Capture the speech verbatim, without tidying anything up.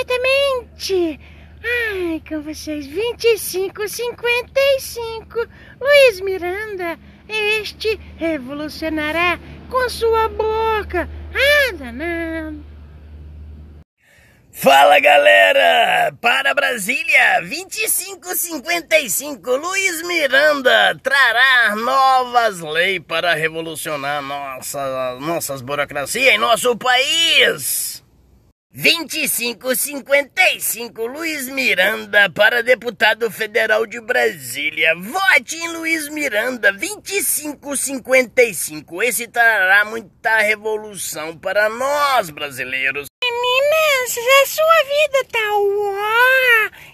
Exatamente. Ai, com vocês, vinte e cinco, cinquenta e cinco. Luiz Miranda, este revolucionará com sua boca. Ah, danado. Fala, galera! Para Brasília, vinte e cinco cinquenta e cinco, Luiz Miranda trará novas leis para revolucionar nossa, nossas burocracias em nosso país. vinte e cinco cinquenta e cinco, Luiz Miranda para deputado federal de Brasília. Vote em Luiz Miranda, vinte e cinco cinquenta e cinco. Esse trará muita revolução para nós brasileiros. Meninas, a sua vida tá uó!